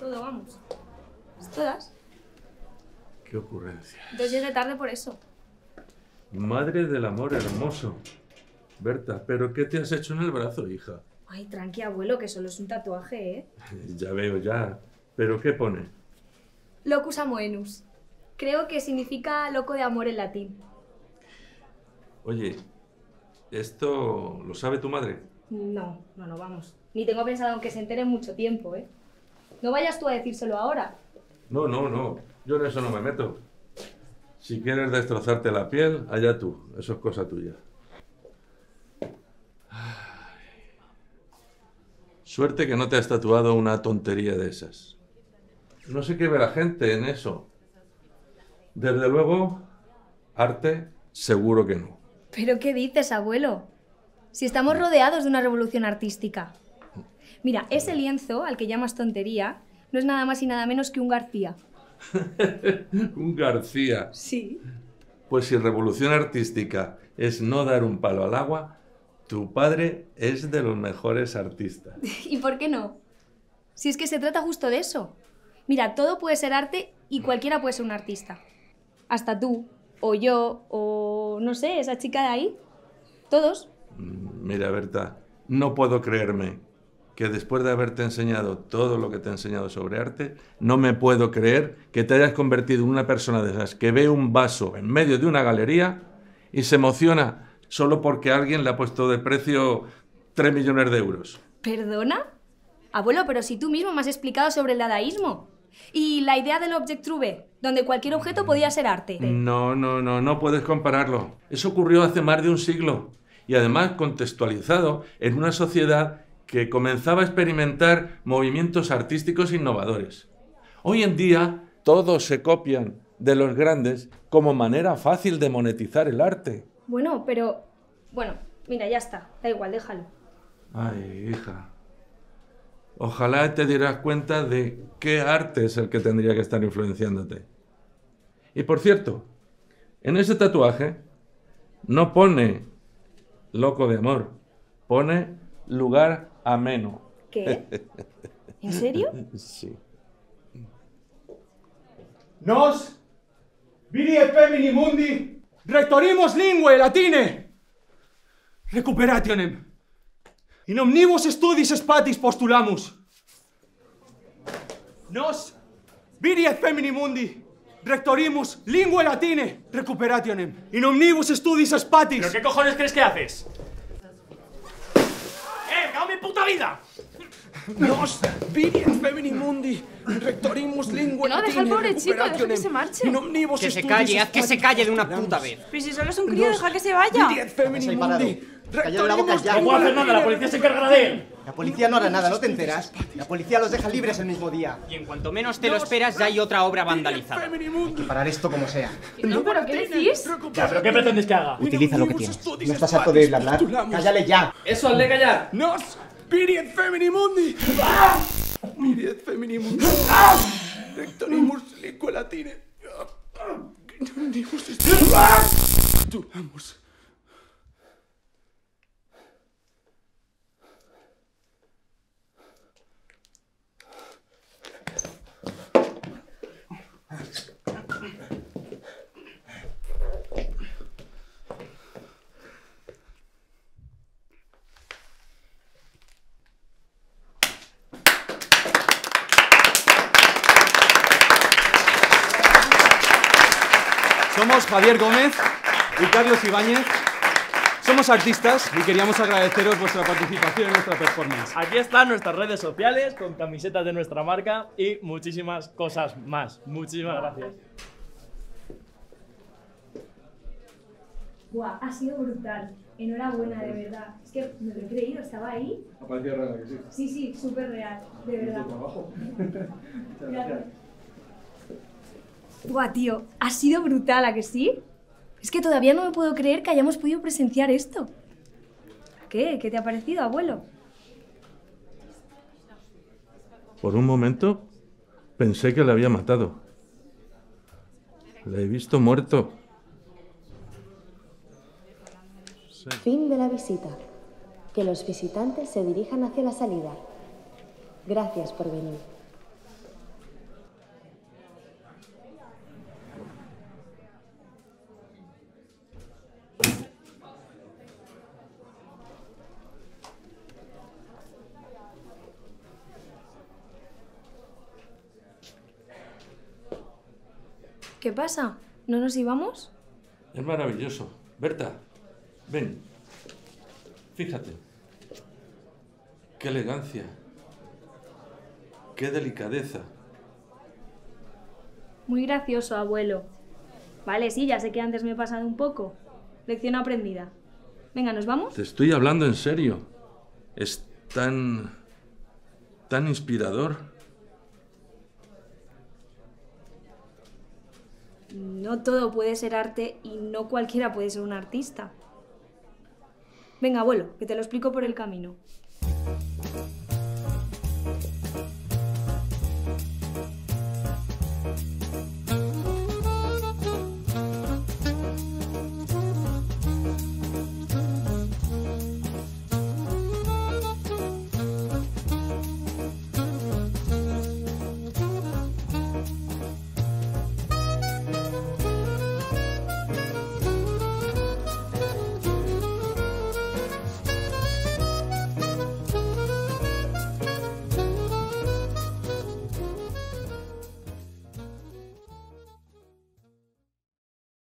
todo, vamos. Todas. Qué ocurrencia. Entonces llegué tarde por eso. Madre del amor hermoso. Berta, ¿pero qué te has hecho en el brazo, hija? Ay, tranqui, abuelo, que solo es un tatuaje, ¿eh? Ya veo, ya. ¿Pero qué pone? Locus amoenus. Creo que significa loco de amor en latín. Oye, ¿esto lo sabe tu madre? No, vamos. Ni tengo pensado en que se entere en mucho tiempo, ¿eh? No vayas tú a decírselo ahora. No. Yo en eso no me meto. Si quieres destrozarte la piel, allá tú. Eso es cosa tuya. Ay. Suerte que no te has tatuado una tontería de esas. No sé qué ve la gente en eso. Desde luego, arte, seguro que no. ¿Pero qué dices, abuelo? Si estamos rodeados de una revolución artística. Mira, ese lienzo, al que llamas tontería, no es nada más y nada menos que un García. Un García. Sí. Pues si revolución artística es no dar un palo al agua, tu padre es de los mejores artistas. ¿Y por qué no? Si es que se trata justo de eso. Mira, todo puede ser arte y cualquiera puede ser un artista. Hasta tú, o yo, o no sé, esa chica de ahí. Todos. Mira, Berta, no puedo creerme que después de haberte enseñado todo lo que te he enseñado sobre arte, no me puedo creer que te hayas convertido en una persona de esas que ve un vaso en medio de una galería y se emociona solo porque alguien le ha puesto de precio 3 millones de euros. ¿Perdona? Abuelo, pero si tú mismo me has explicado sobre el dadaísmo. Y la idea del object trouvé, donde cualquier objeto podía ser arte. No puedes compararlo. Eso ocurrió hace más de un siglo. Y además contextualizado en una sociedad que comenzaba a experimentar movimientos artísticos innovadores. Hoy en día todos se copian de los grandes como manera fácil de monetizar el arte. Bueno, mira, ya está. Da igual, déjalo. Ay, hija. Ojalá te dieras cuenta de qué arte es el que tendría que estar influenciándote. Y por cierto, en ese tatuaje no pone loco de amor, pone lugar ameno. ¿Qué? ¿En serio? Sí. Nos viri femini mundi rectorimus linguae latine recuperationem in omnibus studis spatis postulamus. Nos viri femini mundi rectorimus linguae latine recuperationem in omnibus studis spatis. ¿Pero qué cojones crees que haces? ¡Cago en mi puta vida! Nos viri femini mundi rectorimus linguae No, deja al pobre chico, deja que se marche. in omnibus Que se studis calle, haz que se spatis calle de una postulamus. puta vez. Pero si solo es un crío, deja que se vaya. Viri femini mundi Cállate la boca ya. No puedo hacer nada, la policía se encargará de él. La policía no hará nada, ¿no te enteras? La policía los deja libres el mismo día. Y en cuanto menos te lo esperas, ya hay otra obra vandalizada. Hay que parar esto como sea. No, pero ¿qué decís? Ya, ¿pero qué pretendes que haga? Utiliza lo que tienes. ¿No estás harto de hablar? ¡Cállale ya! ¡Eso, al de callar! Nos viri et femini mundi viri et femini mundi rectorimus linguae latine in omnibus postulamus. Somos Javier Gómez y Carlos Ibáñez. Somos artistas y queríamos agradeceros vuestra participación en nuestra performance. Aquí están nuestras redes sociales con camisetas de nuestra marca y muchísimas cosas más. Muchísimas gracias. Buah, ha sido brutal. Enhorabuena, de verdad. Es que me lo he creído, estaba ahí. Ha parecido real, que sí. Sí, súper real, de verdad. Trabajo. Gracias. Buah, tío, ha sido brutal, ¿a que sí? Es que todavía no me puedo creer que hayamos podido presenciar esto. ¿Qué? ¿Qué te ha parecido, abuelo? Por un momento pensé que le había matado. Le he visto muerto. Sí. Fin de la visita. Que los visitantes se dirijan hacia la salida. Gracias por venir. ¿Qué pasa? ¿No nos íbamos? Es maravilloso. Berta, ven. Fíjate. Qué elegancia. Qué delicadeza. Muy gracioso, abuelo. Vale, sí, ya sé que antes me he pasado un poco. Lección aprendida. Venga, ¿nos vamos? Te estoy hablando en serio. Es tan inspirador. No todo puede ser arte y no cualquiera puede ser un artista. Venga, abuelo, que te lo explico por el camino.